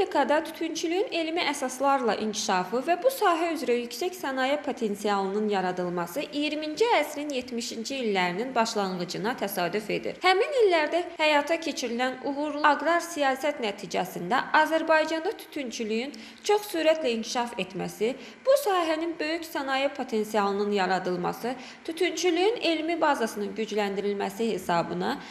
Respublikada tütünçülüyün elmi əsaslarla inkişafı və bu sahə üzrə yüksək sənaye potensialının yaradılması 20-ci əsrin 70-ci illərinin başlanğıcına təsadüf edir. Həmin illərdə həyata keçirilən uğurlu aqrar siyasət nəticəsində Azərbaycanda tütünçülüyün çox sürətlə inkişaf etməsi, bu sahənin böyük sənaye potensialının yaradılması, tütünçülüyün elmi bazasının gücləndirilməsi hesabına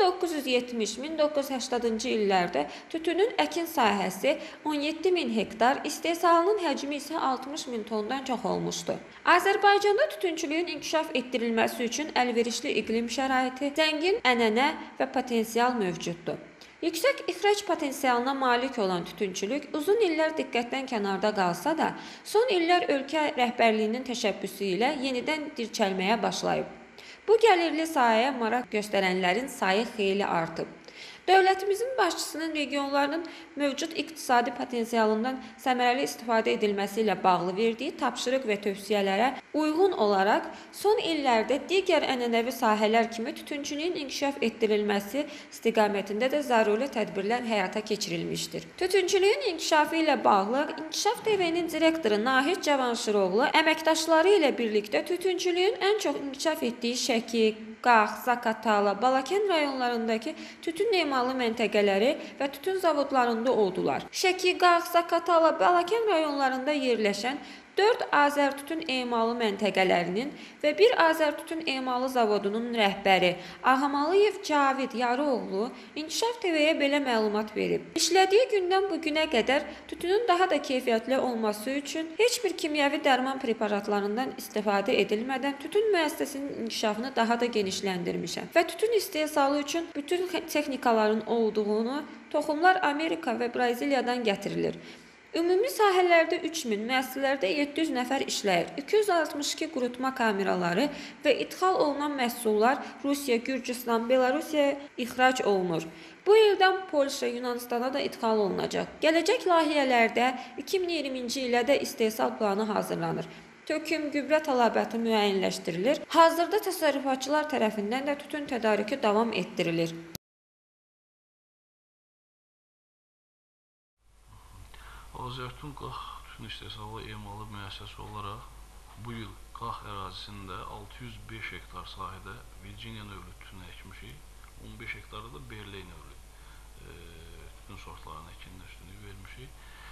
1970-1980-cı illərdə tütünün əkin sahəsi 17 min hektar, istehsalının həcmi isə 60 min tondan çox olmuşdu. Azərbaycanda tütünçülüyün inkişaf etdirilməsi üçün əlverişli iqlim şəraiti, zəngin ənənə və potensial mövcuddur. Yüksək ixrac potensialına malik olan tütünçülük uzun illər diqqətdən kənarda qalsa da, son illər ölkə rəhbərliyinin təşəbbüsü ilə yenidən dirçəlməyə başlayıb. Bu gəlirli sahəyə maraq göstərənlərin sayı xeyli artıb. Dövlətimizin başçısının regionların mövcud iqtisadi potensialından səmərəli istifadə edilməsi ilə bağlı verdiyi tapşırıq və tövsiyələrə uyğun olaraq son illərdə digər ənənəvi sahələr kimi tütünçülüyün inkişaf etdirilməsi istiqamətində də zəruri tədbirlər həyata keçirilmişdir. Tütünçülüyün inkişafı ilə bağlı İnkişaf TV-nin direktoru Nahid Cavanşiroğlu əməkdaşları ilə birlikdə tütünçülüyün ən çox inkişaf etdiyi Şəki, Qax, Zaqatala, Balakən rayonlarındakı tütün emalı məntəqələri və tütün zavodlarında oldular. Şəki, Qax, Zaqatala, Balakən rayonlarında yerləşən 4 Azərtütün emalı məntəqələrinin və 1 Azərtütün emalı zavodunun rəhbəri Ağamalıyev Cavid Yarıoğlu İnkişaf TV-yə belə məlumat verib. İşlədiyi gündən bu günə qədər tütünün daha da keyfiyyətli olması üçün heç bir kimyəvi dərman preparatlarından istifadə edilmədən tütün müəssisəsinin inkişafını daha da genişləndirmişəm və tütün istehsalı üçün bütün texnikaların olduğunu, toxumlar Amerika və Braziliyadan gətirilir. Ümumi sahələrdə 3000, müəssisələrdə 700 nəfər işləyir. 262 qurutma kameraları və ixal olunan məhsullar Rusiya, Gürcüstan, Belarusiyaya ixrac olunur. Bu ildən Polşa, Yunanistana da ixal olunacaq. Gələcək layihələrdə 2020-ci ilə də istehsal planı hazırlanır. Töküm, gübrə tələbatı müəyyənləşdirilir. Hazırda təsərrüfatçılar tərəfindən də tütün tədarükü davam etdirilir. Azərtütün Qax tütün istehsalı emalı müəssisəsi olaraq bu il Qax ərazisində 605 hektar sahədə Virginia növlü tütün əkmişik, 15 hektarda da Berley növlü tütün sortlarının əkinə üstünlük vermişik.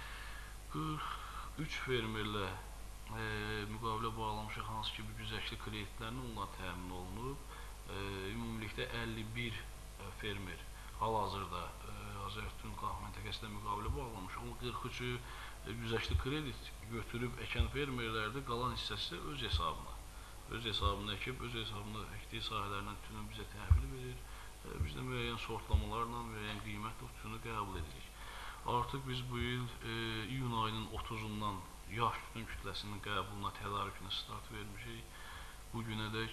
43 fermerlə müqavilə bağlamışıq, hansı ki, güzəştli kreditlərlə onlar təmin olunub. Ümumilikdə 51 fermer hal-hazırda Azərtütün Qax məntəqəsində müqavilə bağlamış. Onun 43-ü güzəştli kredit götürüb əkən fermerlərdə, qalan hissəsi öz hesabına. Öz hesabına əkib, öz hesabına əkdiyi sahələrdən tütünü bizə təhvil verir. Biz də müəyyən sortlamalarla, müəyyən qiymətlə tütünü qəbul edirik. Artıq biz bu il iyun ayının 30-undan yaş tütün kütləsinin qəbuluna, tədarükünə start vermişik. Bu günədək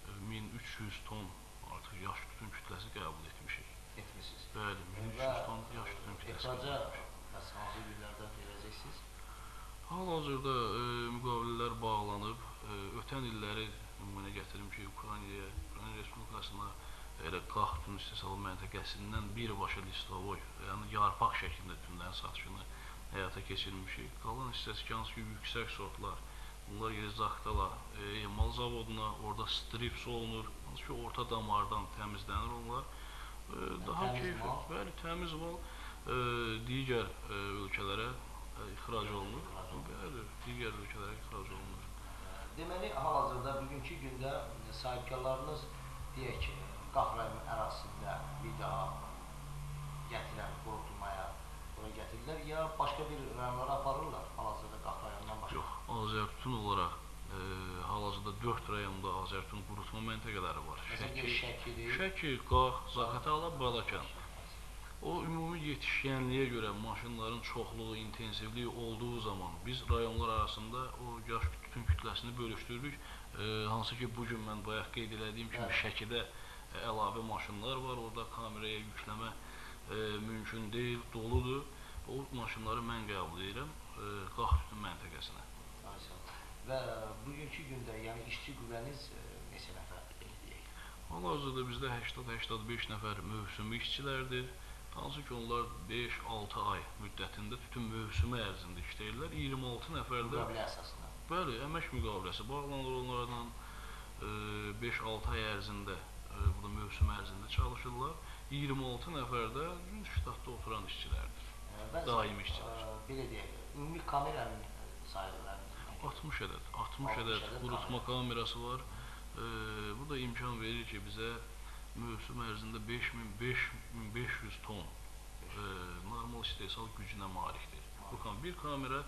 1300 ton artıq yaş tütün kütləsi qəbul etmişik. Bəli, 1300 ton yaş tütün kütləsi qəbul etmişik. Hansı günlərdən verəcəksiniz? Hal-hazırda müqavilələr bağlanıb. Ötən illəri nümunə gətirim ki, Ukrayna Respublikasına Qax tütün istehsalı məntəqəsindən birbaşa listovoy, yəni yarpaq şəklində tütünlərin satışını həyata keçirmişik. Qalan hissəsi ki, hansı ki, yüksək sortlar, bunlar gedir Zaqatala emal zavoduna, orada strips olunur, hansı ki, orta damardan təmizlənir onlar. Daha keyfiyyətli, bəli, təmiz mal digər ölkələrə ixrac olunur. Bəli, digər ölkələrə ixrac olunur. Deməli, hal-hazırda bugünkü gündə sahibkarlarınız deyək ki, Qax rayon ərazisində bir daha gətirən, qurutulmaya bura gətirirlər, ya başqa bir rayonlara aparırlar hal-hazırda Qax rayonundan başqa? Yox, Azərtütün olaraq hal-hazırda 4 rayonda Azərtütün qurutma məntəqələri var. Şəki, Qax, Zaqatala, Balakən. O ümumi yetişkənliyə görə maşınların çoxluğu, intensivliyi olduğu zaman biz rayonlar arasında o yaş tütün kütləsini bölüşdürürük. Hansı ki, bugün mən bayaq qeyd elədiyim kimi Şəkidə əlavə maşınlar var, orada kameraya yükləmə mümkün deyil, doludur. O maşınları mən qəbul edirəm Qax tütün məntəqəsinə. Və bugünkü gündə, yəni işçi qüvvəniz neçə nəfər deyək? Hal-hazırda bizdə 80-85 nəfər mövsümlü işçilərdir. Hansı ki onlar 5-6 ay müddətində tütün mövsümü ərzində işləyirlər. 26 nəfər də Müqavilə əsasında. bəli, əmək müqaviləsi bağlanır onlardan 5-6 ay ərzində, bu da mövsüm ərzində çalışırlar. 26 nəfər də ştatda oturan işçilərdir. Daimi işçilər. Belə deyək, ümumi kameranın sayıları 60 ədəd qurutma kamerası var. Bu da imkan verir ki, bizə mövsüm ərzində 5500 ton normal istehsal gücünə malikdir. Bir kamera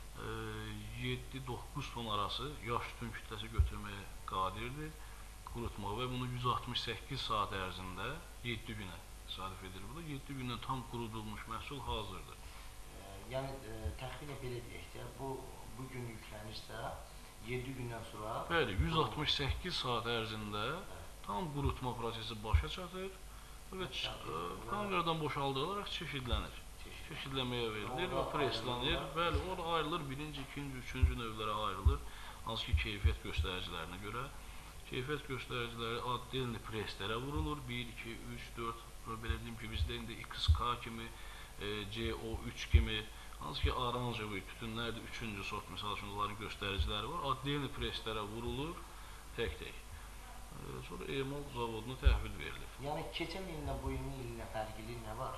7-9 ton arası yaş tütün kütləsi götürməyə qadirdir qurutma və bunu 168 saat ərzində 7 günə təsadüf edir. Bu da 7 gündən tam qurudulmuş məhsul hazırdır. Yəni təxminən belə deyək də, bu gün yüklənirsə 7 gündən sonra bəli, 168 saat ərzində tam qurutma prosesi başa çatır və kameradan boşaldılaraq çeşidlənir. Çeşidləməyə verilir və preslənir. Bəli, orada ayrılır, birinci, ikinci, üçüncü növlərə ayrılır. Hansı ki, keyfiyyət göstəricilərinə görə. Keyfiyyət göstəriciləri addelini preslərə vurulur. 1, 2, 3, 4, belə deyim ki, bizdə indi XK kimi, CO3 kimi, hansı ki, aranjevi tütünlərdir, 3-cü sort, misal üçün, onların göstəriciləri var. Addelini preslərə vurulur, tək-tək. Sonra emal zavoduna təhvil verilir. Yəni, keçən illə bu illə fərqli nə var?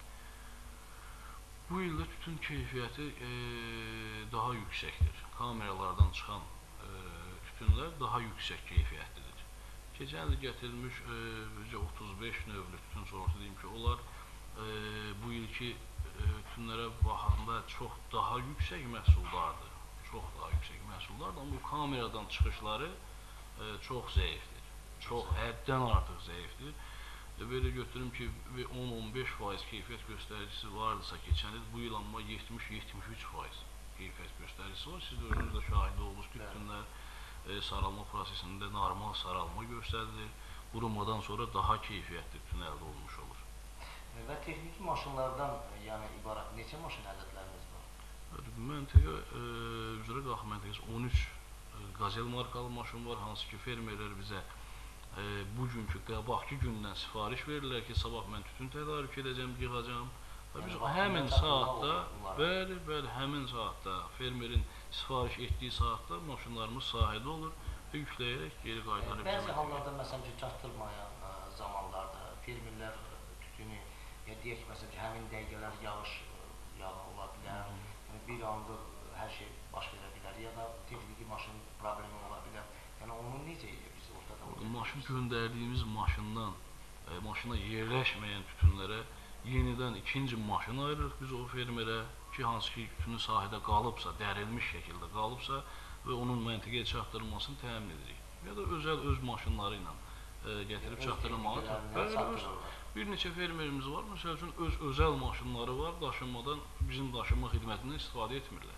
Bu ildə tütün keyfiyyəti daha yüksəkdir. Kameralardan çıxan tütünlər daha yüksək keyfiyyətlidir. Keçən il gətirilmiş 35 növlü tütün sortu deyim ki, onlar bu ilki tütünlərə baxanda çox daha yüksək məhsuldardır. Çox daha yüksək məhsuldardır, amma bu kameradan çıxışları çox zəifdir. Çox həddən artıq zəifdir. Belə götürüm ki, 10-15% keyfiyyət göstəricisi vardısa keçən il, bu il amma 70-73% keyfiyyət göstəricisi var. Siz də özünüz də şahidi olmuş ki, tütünlər saralma prosesində normal saralma göstərilir. Qurumadan sonra daha keyfiyyətli tütün əldə olmuş olur. Və texniki maşınlardan ibarət neçə maşın ədədləriniz var? Məntəqə üzrə qalx məntəqəsi 13 Qazel markalı maşın var, hansı ki, fermerlər bizə bugünkü, qabaqki gündən sifariş verirlər ki, sabah mən tütün tədarük edəcəm, yığacam. Və biz həmin saatda, bəli, həmin saatda, fermerin sifariş etdiyi saatda maşınlarımız sahədə olur və yükləyərək geri qaytarıb. Bəzi hallarda, məsələn ki, çatdırmayan zamanlarda fermerlər tütünü, deyək məsələn ki, həmin dəqiqələr yağış ola bilər, bir anda hər şey baş verə bilər, ya da texniki maşın problemi ola bilər. Yəni, onu necə edir? Maşın göndərdiyimiz maşından, maşına yerləşməyən tütünlərə yenidən ikinci maşın ayırırıq biz o fermerə ki, hansı ki, tütünü sahədə qalıbsa, dərilmiş şəkildə qalıbsa və onun məntəqəyə çatdırılmasını təmin edirik. Ya da öz maşınları ilə gətirib çatdırılmalıdır. Bir neçə fermerimiz var, məsəl üçün, özəl maşınları var, daşınmadan, bizim daşınma xidmətindən istifadə etmirlər.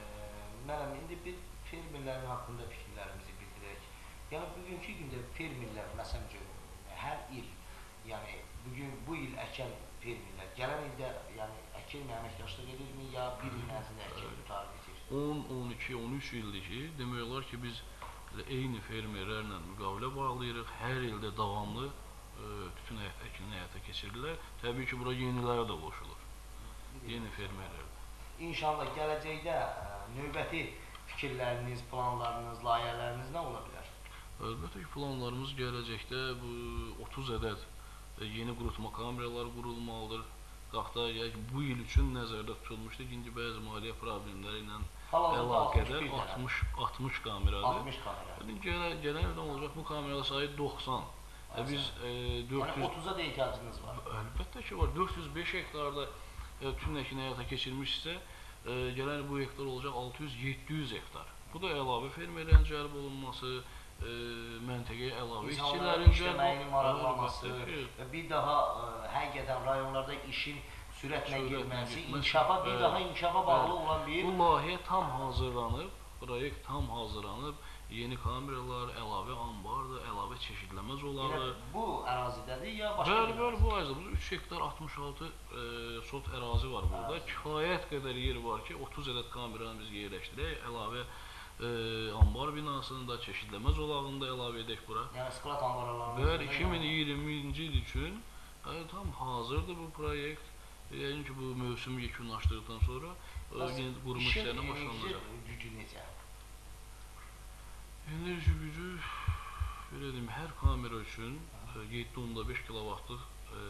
Mənəm, indi bir fermerlərin haqqında fikirlərimizi bildirək. Yəni, bugünkü gündə fermerlər, məsələn ki, hər il, yəni, bu il əkən fermerlər, gələn ildə əkilmə əməkdaşlıq edirmi, ya bir il ərzində əkən tutarı bitir? 10, 12, 13 ildir ki, demək olar ki, biz eyni fermerlərlə müqavilə bağlayırıq, hər ildə davamlı tütün əkinini həyata keçirirlər. Təbii ki, bura yeniləri də qoşulur, yeni fermerlər. İnşallah gələcəkdə növbəti fikirləriniz, planlarınız, layihələriniz nə ola bilər? Əlbəttə ki, planlarımız gələcəkdə bu 30 ədəd yeni qurutma kameraları qurulmalıdır. Qaxta bu il üçün nəzərdə tutulmuşdur. İkinci bəzi maliyyə problemləri ilə əlaqədar 60 kameradır. 60 kamera. Gələn ildən olacaq bu kameralar sayı 90. Biz 400... Yəni 30-a da ehtiyacınız var. Əlbəttə ki, var. 405 hektarda tütün əkini həyata keçirmişsə, gələn il bu hektar olacaq 600-700 hektar. Bu da əlavə fermerlərin cəlb olunması, məntəqəyə əlavə işçilərin işləməyini maraqlaması və bir daha həqiqətən rayonlarda işin sürətlə girməsi, bir daha inkişafa bağlı olan bir... Bu layihə tam hazırlanıb, proyekt tam hazırlanıb, yeni kameralar, əlavə ambardır, əlavə çeşidləmə zolağı. Bu ərazidədir ya başqa bir ərazidə? Bəli, bu ərazidə 3 hektar 66 sot ərazi var burada. Kifayət qədər yer var ki, 30 ədəd kameranı biz yerləşdirək, əlavə ambar binasını da, çeşidləmə zolağını da əlavə edək bura. Yəni, sklat ambarlarını... Və 2020-ci il üçün Tam hazırdır bu proyekt. Yəni ki, bu mövsüm yekunlaşdıqdan sonra qurma işlərinə başlanılacaq. Gücü necə? Enerji gücü, belə deyim, hər kamera üçün 7.5 kilovatlıq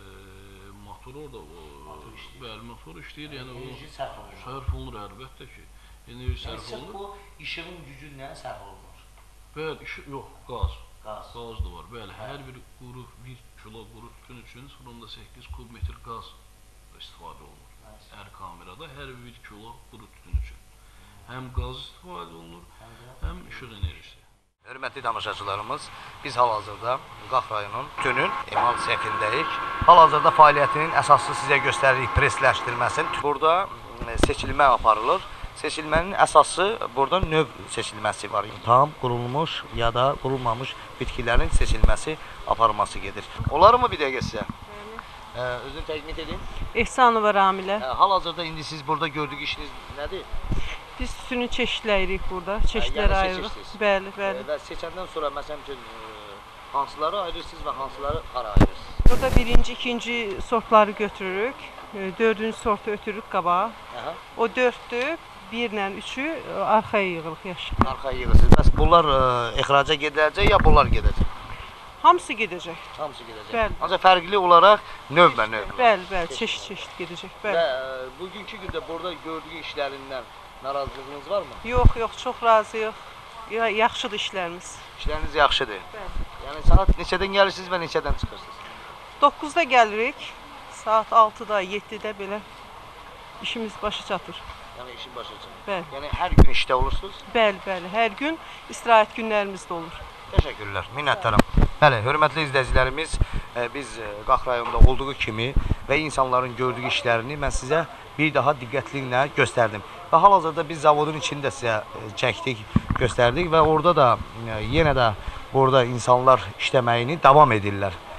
motor orada, bəli, motor işləyir. Yəni enerji sərf olunur. Sərf olunur, əlbəttə ki. Enerji sərf olunur. Bu işığın gücündən sərf olunur. Bəli, yox, qaz. Qaz. Qaz da var. Bəli, hər bir quru 1 kilo quru tütün üçün 0.8 kub metr qaz istifadə olunur. Hər kamerada hər 1 kilo quru tütün üçün. Həm qaz istifadə olunur, həm işıq enerjisi. Hörmətli tamaşaçılarımız, biz hal-hazırda Qax rayonunun tütünün emal sexindəyik. Hal-hazırda fəaliyyətinin əsası sizə göstəririk presləşdirməsini. Burada seçilmə aparılır. Seçilmənin əsası burada növ seçilməsi var. Tam qurulmuş ya da qurulmamış bitkilərin seçilməsi aparılması gedir. Olar mı bir dəqiqə sizə? Özünü təqdim edin. Ehsanova Ramilə. Hal-hazırda indi siz burada gördüyük işiniz nədir? Biz tütünü çeşidləyirik burada. Çeşidlər yəni ayırırıq. seçirsiniz. Bəli, bəli. Və seçəndən sonra məsələn üçün hansıları ayırırsınız və hansıları hara ayırırsınız? Burada birinci, ikinci sortları götürürük. Dördüncü sortu ötürürük qabağa. Aha. O dörddür. 1 ilə 3-ü arxaya yığırıq yaşıq. Arxaya yığırsınız. Bəs bunlar ixraca gedəcək ya bunlar gedəcək? Hamısı gedəcək. Hamısı gedəcək. Bəli. Ancaq fərqli olaraq növbə-növ. Bəli, bəli, çeşid-çeşid gedəcək. Və Bəli. bugünkü gündə burada gördüyü işlərindən narazılığınız varmı? Yox, yox, çox razıyıq. Yaxşıdır işlərimiz. İşləriniz yaxşıdır. Bəli. Yəni saat neçədən gəlirsiniz və neçədən çıxırsınız? 9-da gəlirik. Saat 6-da, 7-də belə işimiz başa çatır. Yəni işin başa çıxır. Bəli. Yəni hər gün işdə olursunuz? Bəli, bəli. Hər gün istirahət günlərimiz də olur. Təşəkkürlər, minnətdaram. Bəli, hörmətli izləyicilərimiz, biz Qax rayonunda olduğu kimi və insanların gördüyü işlərini mən sizə bir daha diqqətliklə göstərdim. Və hal-hazırda biz zavodun içində sizə çəkdik, göstərdik və orada da yenə də burada insanlar işləməyini davam edirlər.